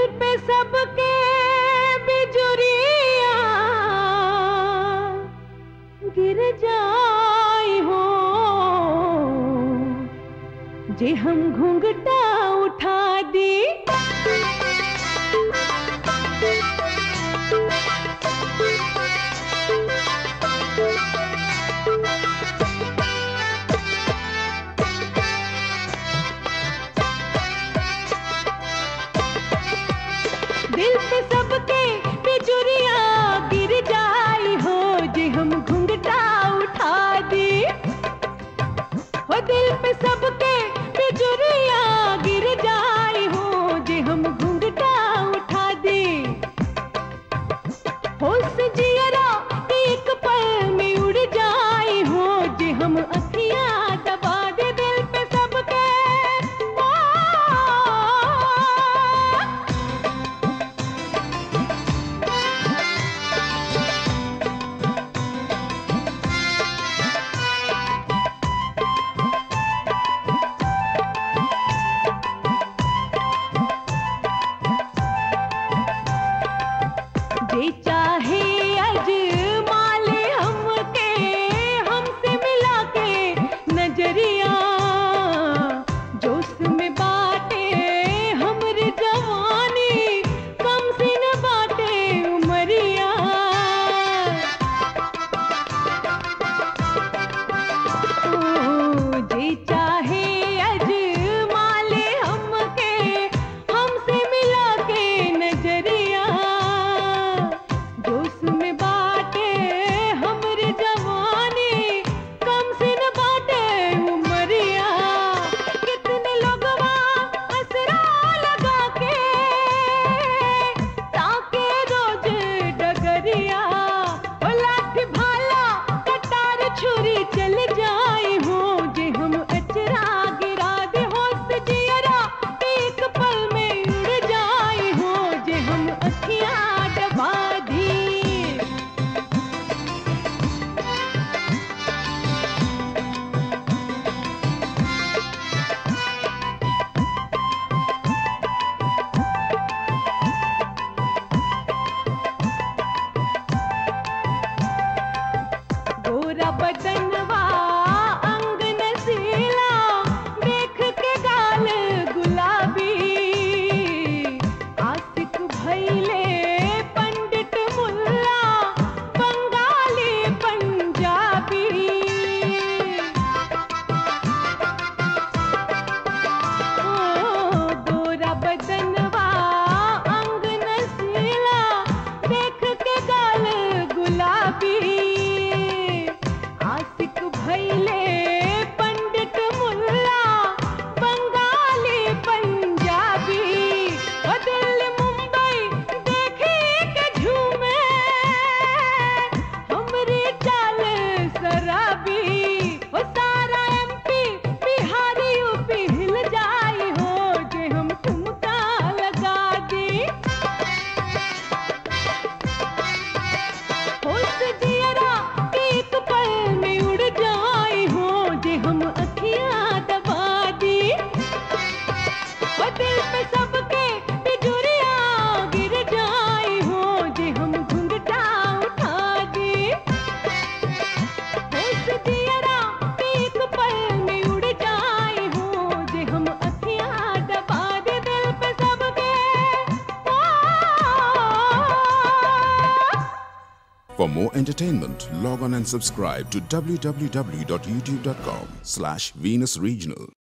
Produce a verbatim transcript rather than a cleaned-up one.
पे सबके बिजुरिया गिर जाई हो, जे हम घूंघटा उठा दी। दिल पे सबके बिजुरिया गिर जाई हो, जे हम घूंघटा उठा दी। हो दिल पे सबके बिजुरिया गिर जाई हो, जे हम घूंघटा उठा दी। होश जियरा एक पल में उड़ जाई हो, जे हम अखियां दबा दे। दिल पे सबके जे चाहे अजमा ले हमके, हमसे मिला के नजरिया। जोश में बाटे हमरी जवानी, कम से न बाटे उमरिया। ओ, जे चाहे अजमा ले हमके, हमसे मिला के नजरिया। जोश में बाटे हमरी जवानी, कम से न बाटे उमरिया। कितने लोगवा असरा लगा के ताके रोज डगरिया। ओ लाठी भाला कटार छुरी चल जाई हो, जे हम अचरा गिरा दे। होश जियरा एक पल में उड़ जाई हो, जे हम अखियां दबा दी। गोरा बदनवा अंग नसीला, देख के गाल गुलाबी। आशिक भइले पंडित मुल्ला, बंगाली पंजाबी। ओ गोरा बदनवा अंग नसीला, देख के गाल गुलाबी। आशिक भइले पंडित मुल्ला, बंगाली पंजाबी। ओ दिल्ली मुंबई देखी के झूमे, हमरी चाल शराबी। ओ सारा एमपी बिहारी यूपी हिल जाई हो, जे हम ठुमका लगा दी। होश जियरा एक पल में उड़ जाई हो, जे हम अखियां दबा दी। और दिल पे सबके बिजुरिया गिर जाई हो, जे हम घूंघटा उठा दी। होश जियरा एक पल में उड़ जाई हो, जे हम अखियां दबा दे। दिल पे सबके For more entertainment, log on and subscribe to w w w dot youtube dot com slash Venus Regional.